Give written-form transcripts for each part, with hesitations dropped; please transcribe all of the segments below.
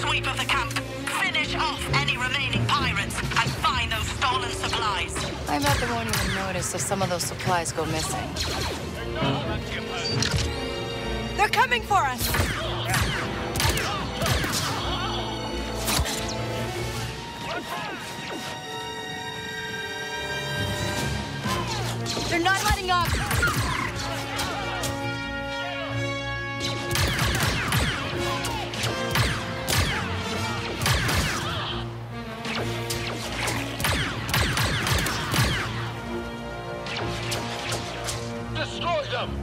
sweep of the camp. Finish off any remaining pirates and find those stolen supplies. I bet they won't even notice if some of those supplies go missing. They're coming for us! They're not letting up! Destroy them!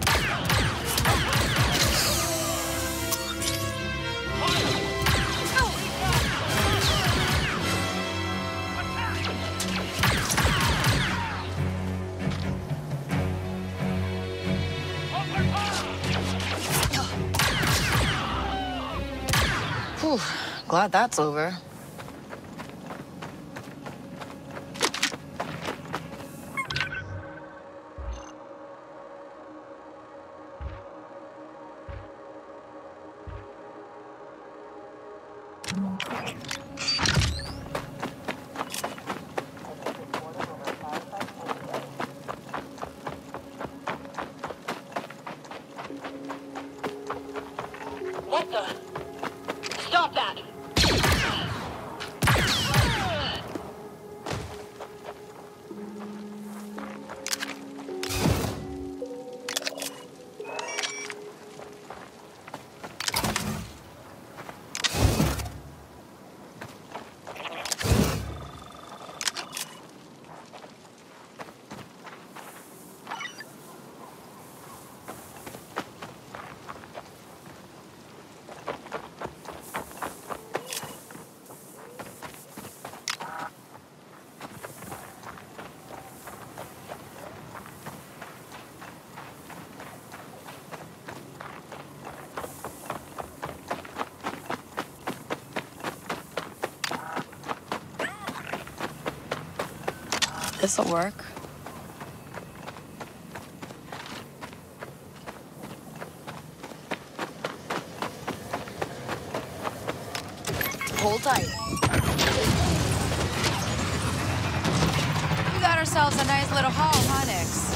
Whew, glad that's over. What the? Stop that! This'll work. Hold tight. We got ourselves a nice little haul, huh, Nix?